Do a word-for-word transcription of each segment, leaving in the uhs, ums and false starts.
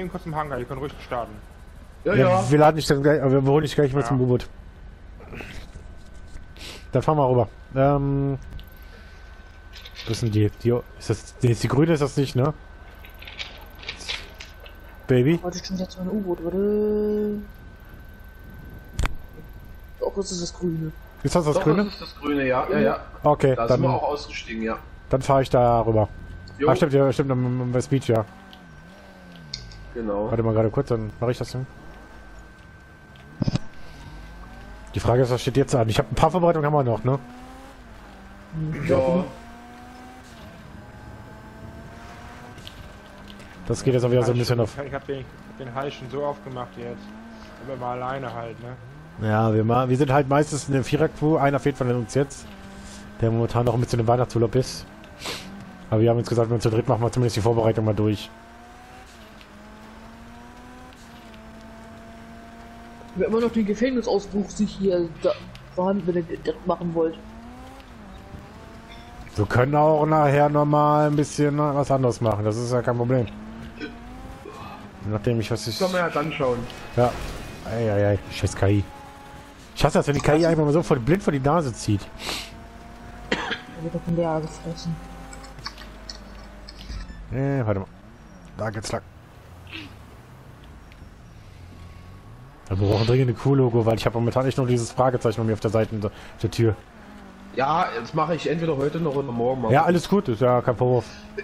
eben kurz im Hangar, die können ruhig starten. Ja, ja, ja. wir laden dich dann gleich, wir holen dich gleich mal Ja. zum U-Boot. Dann fahren wir rüber. Ähm. Was sind die? die ist das. Nee, ist die grüne ist das nicht, ne? Baby? Warte, stimmt jetzt mein U-Boot, warte. Doch, das ist das Grüne. Ist das das Doch, grüne? das ist das Grüne, ja, ja, ja. Okay, Da sind wir dann, auch ausgestiegen, ja. dann fahre ich da rüber. Jo, Ah, stimmt, ja, stimmt, am am West Beach, ja. genau. Warte mal gerade kurz, dann mache ich das hin. Die Frage ist, was steht jetzt an? Ich habe ein paar Vorbereitungen haben wir noch, ne? Ja. Das geht jetzt auch wieder so ein bisschen auf. Ich hab den, den Hals schon so oft gemacht jetzt. Aber immer alleine halt, ne? Ja, wir, ma wir sind halt meistens eine Vierer-Crew. Einer fehlt von uns jetzt, der momentan noch ein bisschen im Weihnachtsurlaub ist. Aber wir haben uns gesagt, wenn wir zu dritt machen wir zumindest die Vorbereitung mal durch. Wir haben immer noch den Gefängnisausbruch sich hier da vorhanden, wenn ihr das machen wollt. Wir können auch nachher nochmal ein bisschen was anderes machen. Das ist ja kein Problem. Nachdem ich was ich. Können wir ja dann schauen. Ja. Eieiei, scheiß K I. Ich hasse das, wenn die K I einfach mal so voll blind vor die Nase zieht. Da wird doch ein Leer gefressen. Äh, warte mal. Da geht's lang. Wir brauchen dringend ein Q-Logo, weil ich habe momentan echt nur dieses Fragezeichen bei mir auf der Seite der, der Tür. Ja, das mache ich entweder heute noch oder morgen mal. Ja, alles gut, ist ja kein Vorwurf.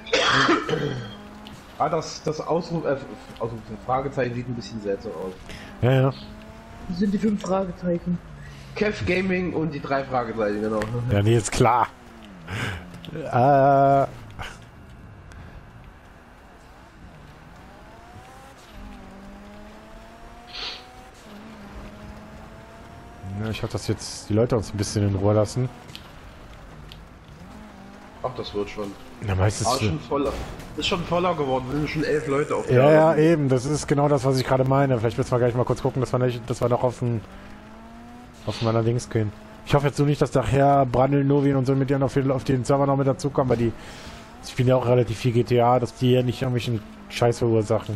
Ah, das, das Ausruf, äh, Ausruf, Fragezeichen sieht ein bisschen seltsam aus. Ja, ja. Das sind die fünf Fragezeichen. Kev Gaming und die drei Fragezeichen, genau. Ja, nee, ist klar. Äh. Ja, ich hoffe, dass jetzt die Leute uns ein bisschen in Ruhe lassen. Ach, das wird schon. Ja, meistens. Ah, ist schon voller. Ist schon voller geworden, wir sind schon elf Leute auf der Ja, ja, Arbeit. eben. Das ist genau das, was ich gerade meine. Vielleicht müssen wir gleich mal kurz gucken, dass wir nicht, dass wir noch auf den, auf meiner Links gehen. Ich hoffe jetzt so nicht, dass nachher Brandl, Novin und so mit denen auf den, auf den Server noch mit dazukommen, weil die spielen ja auch relativ viel G T A, dass die ja nicht irgendwelchen Scheiß verursachen.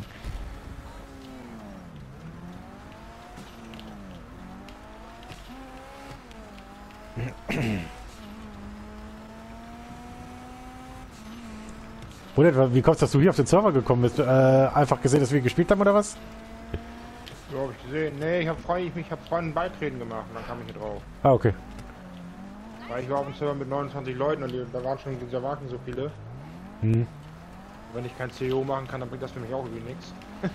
Oder wie kommst du, dass du hier auf den Server gekommen bist? Äh, einfach gesehen, dass wir gespielt haben oder was? So hab ich gesehen. Nee, ich hab frei, ich mich hab Freunden Beitreten gemacht und dann kam ich hier drauf. Ah, okay. Weil ich war auf dem Server mit neunundzwanzig Leuten und die, da waren schon, da waren so viele. Hm. Wenn ich kein C E O machen kann, dann bringt das für mich auch irgendwie nichts.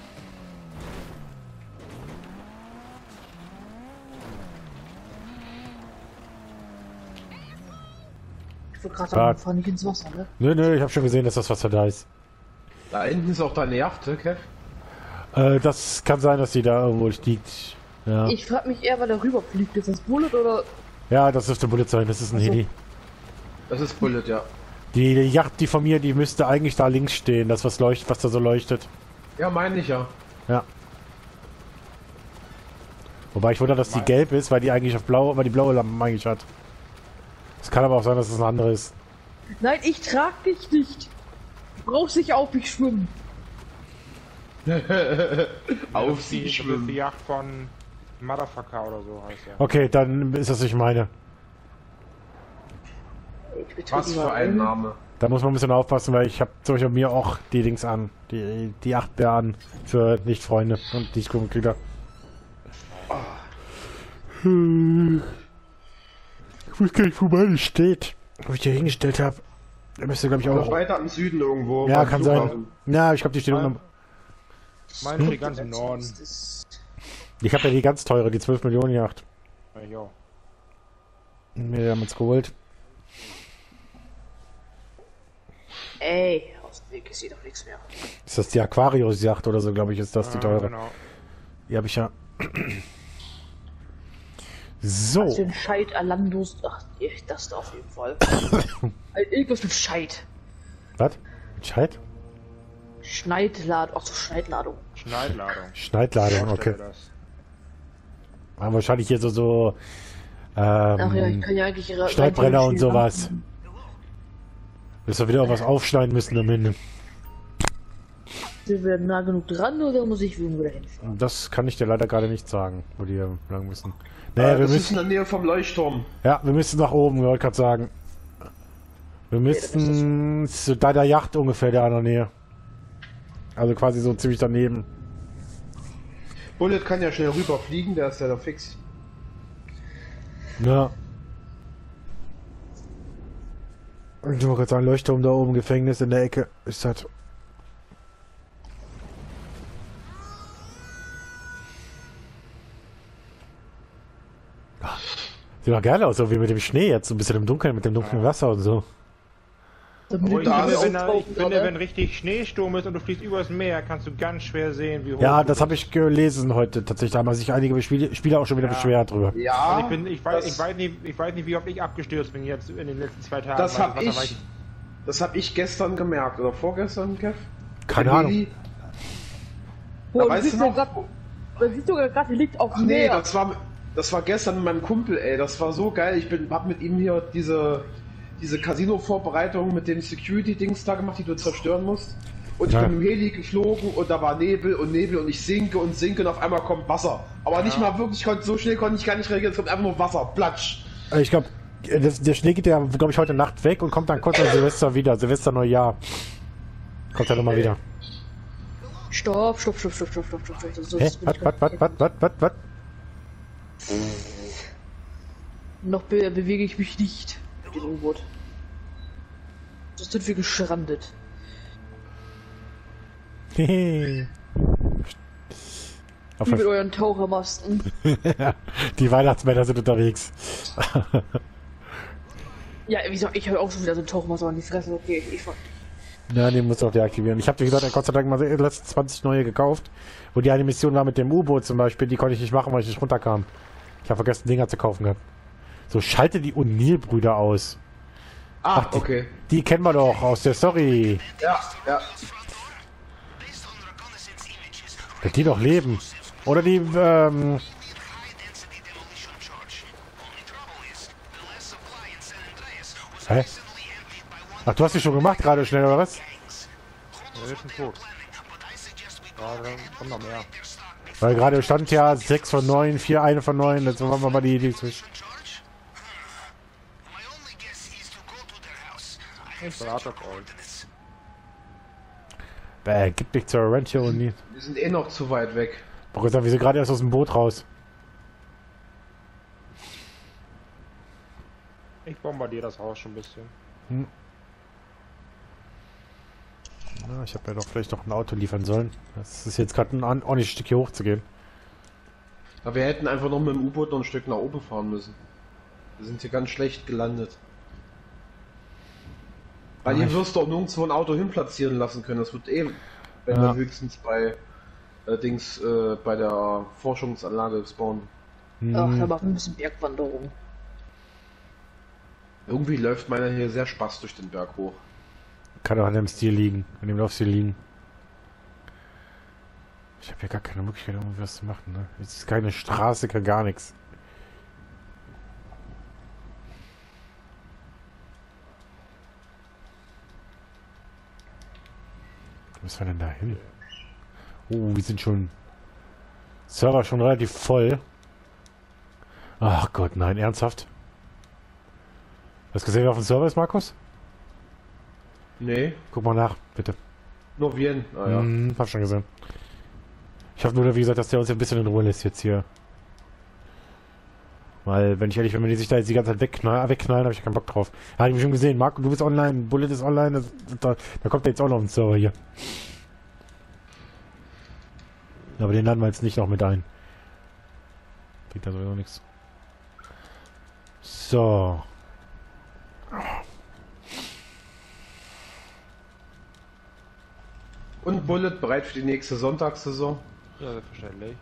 Ich wollte gerade Ah. sagen, fahr nicht ins Wasser, ne? Nö, nö, ich habe schon gesehen, dass das Wasser da ist. Da hinten ist auch deine Yacht, ne, Kev? Äh, das kann sein, dass die da irgendwo liegt. Ja. Ich frag mich eher, weil der rüberfliegt. Ist das Bullet oder... Ja, das dürfte Bullet sein, das ist ein Ach so. Heli. Das ist Bullet, ja. Die, die Yacht, die von mir, die müsste eigentlich da links stehen, das was leuchtet, was da so leuchtet. Ja, meine ich ja. Ja. Wobei ich wundere, dass die gelb ist, weil die eigentlich auf blau, weil die blaue Lampe eigentlich hat. Es kann aber auch sein, dass es ein anderes. Nein, ich trag dich nicht. Du brauchst dich auf mich schwimmen. Auf die, sie das ist schwimmen. die Yacht von Motherfucker oder so heißt er. Okay, dann ist das nicht meine. Ich betrete Was für mal ein Name. Da muss man ein bisschen aufpassen, weil ich habe zum Beispiel mir auch die Dings an. Die, die acht Bär an. Für Nicht-Freunde und Nicht-Mitglieder. Hm. Ich weiß gar nicht, wo meine steht. Wo ich die hingestellt habe. Der müsste, glaube ich, Noch auch. weiter im Süden irgendwo. Ja, beim kann Flughafen. sein. Ja, ich glaube, die steht Mein- unten. Meine steht ganz im Norden. Das Ich habe ja die ganz teure, die zwölf Millionen Yacht. Ja, ich auch. Wir haben uns geholt. Ey, aus dem Weg ist hier doch nichts mehr. Ist das die Aquarius-Yacht oder so, glaube ich, ist das die Ah, teure. Genau. Die habe ich ja. So. Was für ein Scheit Alandos. Ach, nee, das da auf jeden Fall. Ein irgendwas mit Scheit. Was? Scheit? Schneidladung. Ach so, Schneidladung. Schneidladung. Schneidladung, okay. Vorstelle das. Aber wahrscheinlich hier so, so ähm, Ach ja, ich kann ja eigentlich ihre. Schneidbrenner und schnell sowas. machen. Bis wir wieder was aufschneiden müssen am Ende. Sind wir nah genug dran oder muss ich irgendwo dahin fahren? Das kann ich dir leider gerade nicht sagen, wo die lang müssen. Naja, äh, wir das ist müssen. in der Nähe vom Leuchtturm. Ja, wir müssen nach oben, wollte gerade sagen. Wir müssten zu deiner Yacht ungefähr da in der Nähe. Also quasi so ziemlich daneben. Bullet kann ja schnell rüberfliegen, der ist ja da fix. Ja. Und ich wollte gerade sagen, Leuchtturm da oben, Gefängnis in der Ecke. Ist das. Sieht doch geil aus, so wie mit dem Schnee jetzt, so ein bisschen im Dunkeln, mit dem dunklen Wasser und so. Oh, ich da finde, ist wenn, auch ich finde, wenn richtig Schneesturm ist und du fliegst übers Meer, kannst du ganz schwer sehen, wie hoch Ja, du das habe bist. ich gelesen heute tatsächlich. Da haben sich einige Spiele, Spieler auch schon wieder Ja. beschwert drüber. Ja, Also ich, bin, ich, weiß, das, ich, weiß nicht, ich weiß nicht, wie oft ich abgestürzt bin jetzt in den letzten zwei Tagen. das weil hab Wasser war ich, das hab ich gestern gemerkt, oder vorgestern, Kev? Keine Der Ahnung. Heli- Boah, Da du weißt siehst du ja noch? grad, man sieht sogar gerade, die liegt auf Ach dem nee, Meer. das war, das war gestern mit meinem Kumpel, ey, das war so geil. Ich bin, hab mit ihm hier diese, diese Casino-Vorbereitung mit dem Security-Dings da gemacht, die du zerstören musst. Und ich Ja. bin im Heli geflogen und da war Nebel und Nebel und ich sinke und sinke und auf einmal kommt Wasser. Aber nicht mal wirklich, ich konnte, so schnell konnte ich gar nicht reagieren, es kommt einfach nur Wasser, platsch. Ich glaube, der Schnee geht ja, glaube ich, heute Nacht weg und kommt dann kurz an Silvester wieder. Silvester Neujahr. Kommt ja nochmal wieder. Stopp, stopp, stopp, stopp, stopp, stopp, stopp, stopp. Das, Hä? das bin Was, ich was, grad- was, was, was, was, was? Noch be bewege ich mich nicht mit dem U-Boot. Das sind wir geschrandet. Hehe. Auf Wie mit der- euren Tauchermasten. Die Weihnachtsmänner sind unterwegs. Ja, wieso? Ich habe auch schon wieder so einen Tauchermasten an die Fresse. Okay, ich fahr. Ja, den musst du auch deaktivieren. Ich habe dir gesagt, Gott sei Dank mal die letzten zwanzig neue gekauft. Wo die eine Mission war mit dem U-Boot zum Beispiel, die konnte ich nicht machen, weil ich nicht runterkam. Ich habe vergessen, Dinger zu kaufen gehabt. So, schalte die O'Neill-Brüder aus. Ah, die- okay. Die kennen wir doch aus der Story. Ja, ja. Dass die doch leben. Oder die, ähm... Hä? Ach, du hast die schon gemacht gerade schnell, oder was? Ja, ist ein tot. Ja, dann kommt noch mehr. Weil gerade stand ja sechs von neun, vier, eine von neun. Jetzt machen wir mal die Idee zwischen. Ich warte auf euch. Bäh, gibt nicht zur Rancho und nie. Wir sind eh noch zu weit weg. Boah, gesagt, wir sind gerade erst aus dem Boot raus. Ich bombardiere das Haus schon ein bisschen. Na, ich habe ja doch vielleicht noch ein Auto liefern sollen. Das ist jetzt gerade ein an- ordentliches Stück hier hoch zu gehen. Aber wir hätten einfach noch mit dem U-Boot noch ein Stück nach oben fahren müssen. Wir sind hier ganz schlecht gelandet. Weil Ah, hier ich- wirst du auch nirgendwo ein Auto hin platzieren lassen können. Das wird eh, wenn Ja. wir höchstens bei äh, Dings äh, bei der Forschungsanlage spawnen. Hm, Ach, da machen wir ein bisschen Bergwanderung. Irgendwie läuft meiner hier sehr Spaß durch den Berg hoch. kann auch an dem Stil liegen, an dem Laufstil liegen. Ich habe ja gar keine Möglichkeit, irgendwie was zu machen. Ne? Jetzt ist keine Straße, kein gar nichts. Wo müssen wir denn da hin? Oh, wir sind schon... Server schon relativ voll. Ach Gott, nein, ernsthaft? Hast du gesehen, wer auf dem Server ist, Markus? Nee, Guck mal nach, bitte. nur Wien. Ah, ja. Hm, hab schon gesehen. Ich hoffe nur, wie gesagt, dass der uns ein bisschen in Ruhe lässt jetzt hier. Weil, wenn ich ehrlich bin, wenn die sich da jetzt die ganze Zeit wegknallen, wegknallen habe ich keinen Bock drauf. Ja, hab ich schon gesehen. Marco, du bist online, Bullet ist online, das, da, da kommt der jetzt auch noch auf den Server hier. Aber den laden wir jetzt nicht noch mit ein. Bringt da sowieso nichts. So. Und Bullet bereit für die nächste Sonntagssaison. Ja, selbstverständlich.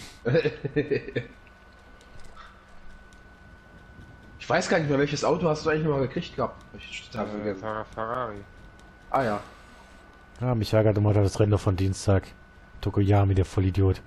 Ich weiß gar nicht mehr, welches Auto hast du eigentlich noch mal gekriegt gehabt? Hab ich total Äh, vergessen. Fer- Ferrari. Ah ja. Ja, mich ärgert immer das Rennen noch von Dienstag. Tokoyami, der Vollidiot.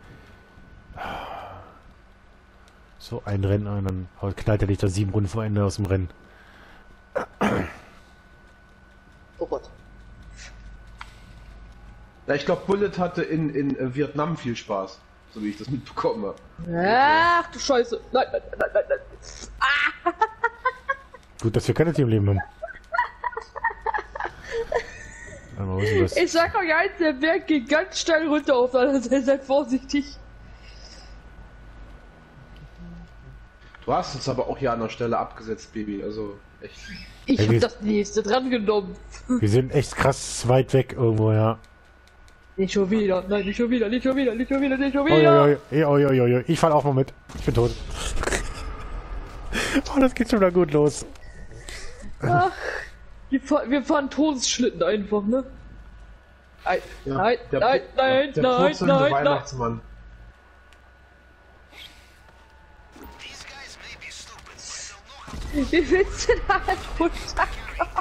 So ein Rennen, und dann haut- knallt er dich da sieben Runden vor Ende aus dem Rennen. Oh Gott. Ja, ich glaube, Bullet hatte in, in äh, Vietnam viel Spaß, so wie ich das mitbekomme. Ach du Scheiße. Nein, nein, nein, nein, nein. Ah. Gut, dass wir keine Teamleben haben. Aber wo ist denn das? Ich sag euch eins, der Berg geht ganz steil runter auf der anderen Seite, seid vorsichtig. Du hast uns aber auch hier an der Stelle abgesetzt, Baby, also echt. Ich Ja, hab wir- das nächste dran genommen. Wir sind echt krass weit weg irgendwo, ja. Nicht schon wieder, nein, nicht schon wieder, nicht schon wieder, nicht schon wieder, nicht schon Oi, wieder. oi, oi, oi, oi, oi, oi. Ich fall auch mal mit. Ich bin tot. Oh, das geht schon wieder gut los. Ach, wir, fahren, wir fahren Todesschlitten einfach, ne? Nein, Ja, nein, der, nein, nein, der nein, purzelnde nein, nein. Weihnachtsmann. Wie willst du da halt runter?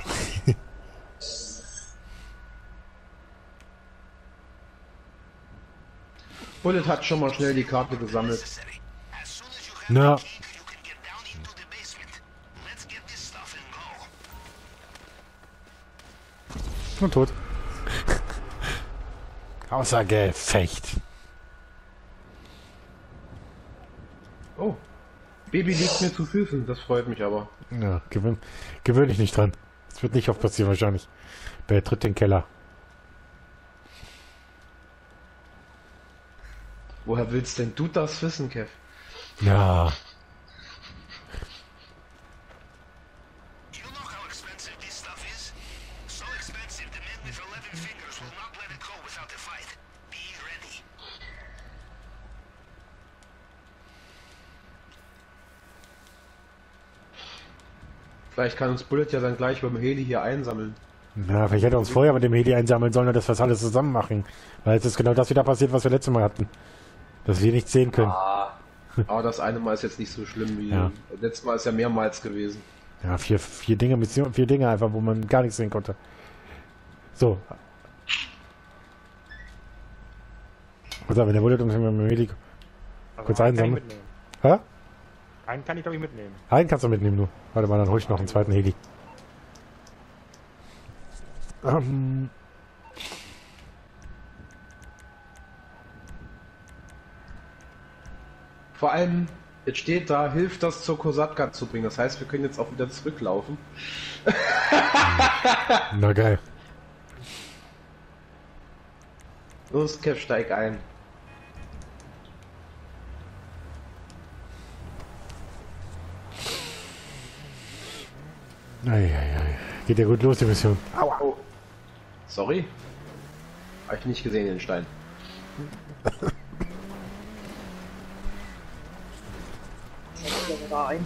Bullet hat schon mal schnell die Karte gesammelt. Na, schon tot. Außer Gefecht. Oh, Baby liegt mir zu Füßen, das freut mich aber. Ja, gewöhn, gewöhn dich nicht dran. Das wird nicht oft passieren wahrscheinlich. Betritt den Keller. Woher willst denn du das wissen, Kev? Ja. You know how expensive this stuff is? So expensive, the men with eleven fingers will not let it go without a fight. Be ready. Vielleicht kann uns Bullet ja dann gleich beim Heli hier einsammeln. Ja, vielleicht hätte er uns vorher mit dem Heli einsammeln sollen, dass wir das alles zusammen machen. Weil jetzt ist genau das wieder passiert, was wir letztes Mal hatten. Dass wir nichts sehen können. Aber das eine Mal ist jetzt nicht so schlimm wie... Ja. Letztes Mal ist ja mehrmals gewesen. Ja, vier, vier Dinge, Mission, vier Dinge einfach, wo man gar nichts sehen konnte. So. Also, wenn der Bullet uns mit dem Heli... Also Kurz einen kann ich einsammeln. mitnehmen. Hä? Einen kann ich glaube ich mitnehmen. Einen kannst du mitnehmen, du. Warte mal, dann hol ich noch einen zweiten Heli. Ähm... Vor allem, jetzt steht da, hilft das zur Kosatka zu bringen. Das heißt, wir können jetzt auch wieder zurücklaufen. Na geil. Los, Kev, steig ein. Eieiei. Geht ja gut los, die Mission. Aua. Oh. Sorry. Hab ich nicht gesehen, den Stein. Da ein.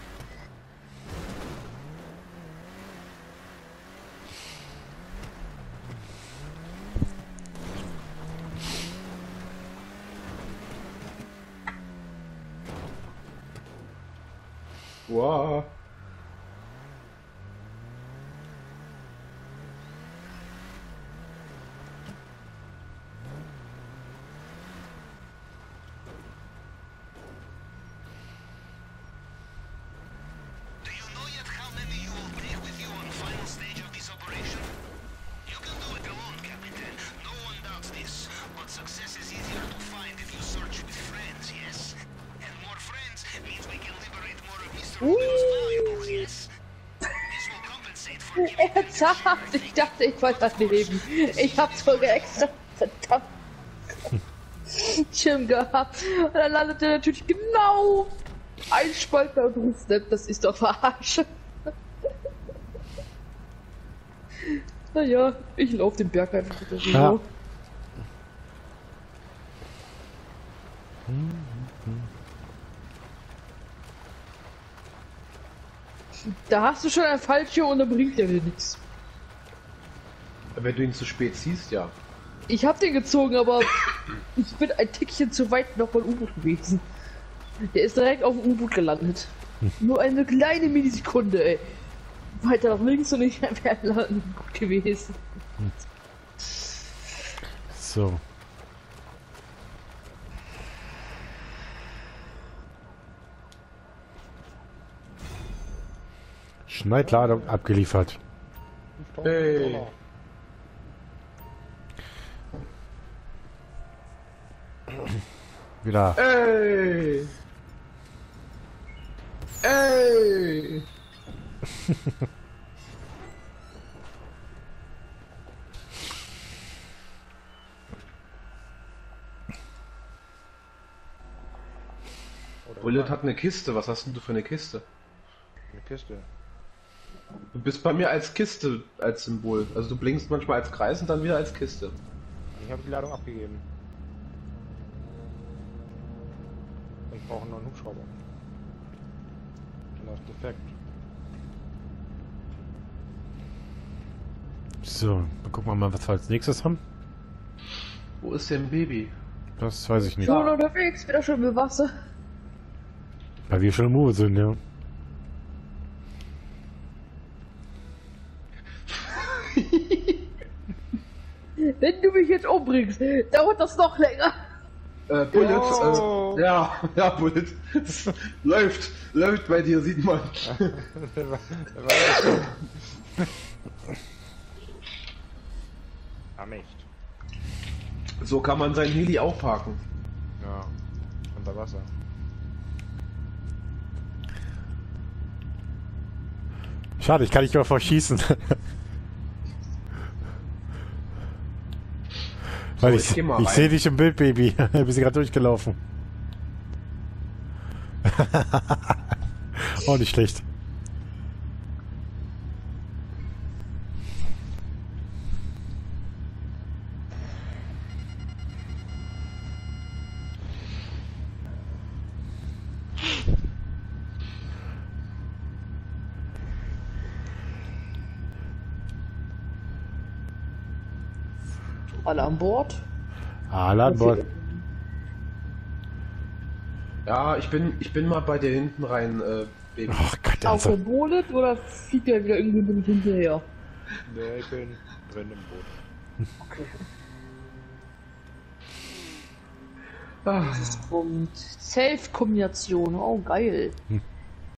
Wow. Do you know yet how many you will bring with you on the final stage of this operation? You can do it alone, Captain. No one doubts this. But success is easier to find if you search with friends, yes? And more friends means we can liberate more of Mister Rubio's valuables, yes? This will compensate for giving Ernsthaft, ich dachte, ich wollte das leben. Ich hab sogar extra verdammt Schirm gehabt. Und dann landet er natürlich genau ein Spalter und ruft, ne, das ist doch verarsche. Naja, ich lauf den Berg einfach wieder so. Ja. Da hast du schon ein Fallschirm und da bringt der dir nichts. Wenn du ihn zu spät siehst, ja. Ich hab den gezogen, aber ich bin ein Tickchen zu weit noch von U-Boot gewesen. Der ist direkt auf dem U-Boot gelandet. Nur eine kleine Millisekunde, ey. Weiter nach links und ich wäre landen gut gewesen. So. Schneidladung abgeliefert. Hey. Wieder. Ey! Ey! Oder Bullet hat eine Kiste. Was hast denn du für eine Kiste? eine Kiste. Du bist bei mir als Kiste als Symbol. Also du blinkst manchmal als Kreis und dann wieder als Kiste. Ich habe die Ladung abgegeben. Ich brauche noch einen Hubschrauber. Das ist defekt. So, dann gucken wir mal, was wir als nächstes haben. Wo ist denn Baby? Das weiß ich nicht. Schon unterwegs, wieder schon mit Wasser. Weil wir schon im Uwe sind, ja. Wenn du mich jetzt umbringst, dauert das noch länger. Äh, Bullet, Oh. äh, ja, ja, Bullet. läuft, läuft bei dir, sieht man. Der war- der war- Am echt. So kann man sein Heli auch parken. Ja. Unter Wasser. Schade, ich kann nicht mehr verschießen. Weil jetzt ich, geh mal ich rein. sehe dich im Bild, Baby. Wir sind gerade durchgelaufen. Auch nicht schlecht. Alle an Bord. Alle an Bord. Ja, ich bin, ich bin mal bei dir hinten rein, äh, Baby. Ach Gott, Auf also. dem Bullet oder fliegt der wieder irgendwie mit hinterher? Nee, ich bin drin im Boot. Okay. Ah, Und Self-Kombination, oh geil. Hm.